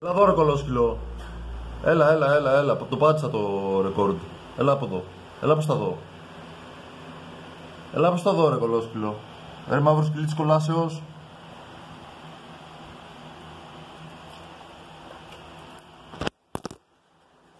Έλα εδώ ρε κολόσκυλο. Έλα. Το πάτησα το ρεκόρντ. Έλα από εδώ. Έλα προς τα δω. Έλα προς τα δω ρε κολόσκυλο. Ρε μαύρο σκυλί της κολάσεως.